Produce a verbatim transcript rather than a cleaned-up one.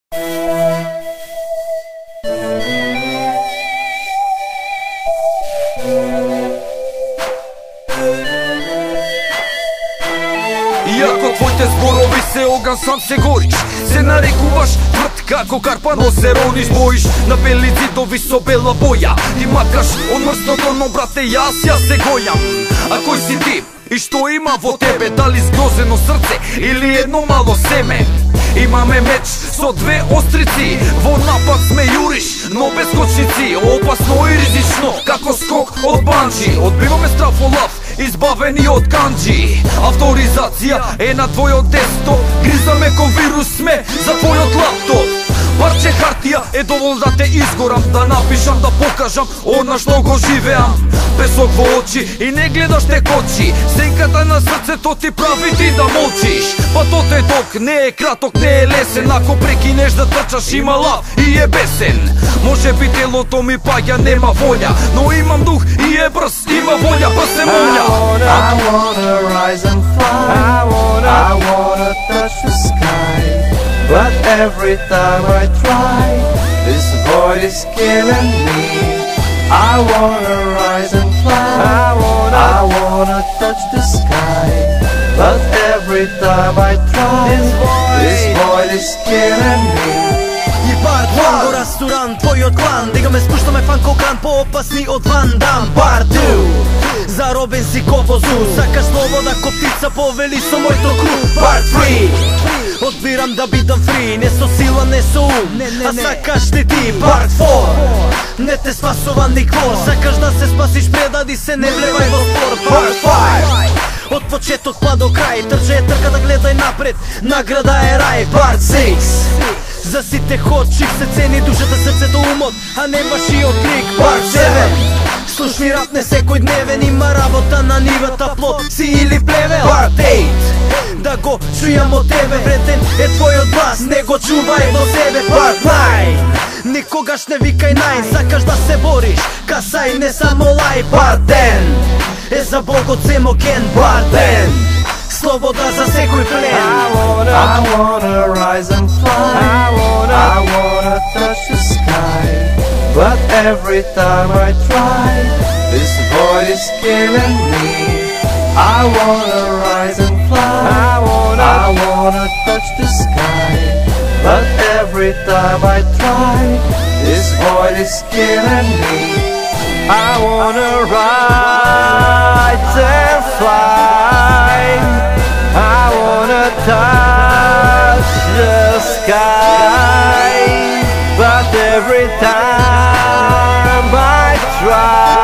Иако твоите зборови се оган, сам се гориш. Се нарекуваш тврд како карпано, се рониш, боиш на бели зидови со бела боја. Ти макаш од мрсното, но брате, јас ја се гојам. А кој си ти? И што има во тебе? Дали згрозено срце или едно мало семе? Имаме меч со две острици, во напад сме јуриш, но без скочници. Опасно и ризично, како скок од банджи. Одбиваме страф во лав, избавени од канџи. Авторизација е на твојот десктоп, гризаме ко вирус сме за твојот лаптоп. Парче хартија е доволно да те изгорам, да напишам, да покажам она што го живеам. Песок во очи и не гледаш те кочи, сенката на срцето ти прави ти да молчиш. Патот е док, не е краток, не е лесен. Ако прекинеш да трчаш има лав и е бесен. Може би телото ми паѓа, нема волја, но имам дух и е брз, има волја, па се молја. I wanna rise and fly, I wanna, I wanna touch the sky. But every time I try, this void is killing me. I wanna rise and fly, I wanna, I wanna touch the sky. But every time I try, this void, this void is killing me. Një part one go restoran, твојот клан. Дига ме спуштаме фан кокан, поопасни од Ван Дам. Part two, заробен си ко возу, сакаш слобода ко птица, повели со мојто кру. Part three, одбирам да бидам фри, не со сила, не со ум, а сакаш ли ти? Part four, не те спасува никво, сакаш да се спасиш предади се, не влевај во спор. Part five, од почеток па до крај, трче е трка да гледај напред, награда е рај. Part six, за сите ходчик се цени душата, срцето, умот, а не вашиот крик. Part seven, слушни рап не секој дневен, има работа на нивата, плод си или плевел. Part eight, да го чујам од тебе, вреден е твојот глас, не го чувај во себе. Part nine, никогаш не викај нај, сакаш да се бориш, касај не само лај. Part ten, е за Богот семокен. Part ten, слобода за секој плен. I wanna, I wanna rise and fly, I wanna, I wanna touch the sky. But every time I try, this void is killing me. I wanna rise and fly, I wanna, I wanna touch the sky. But every time I try, this void is killing me. I wanna rise and fly, I wanna touch the sky. But every time I try,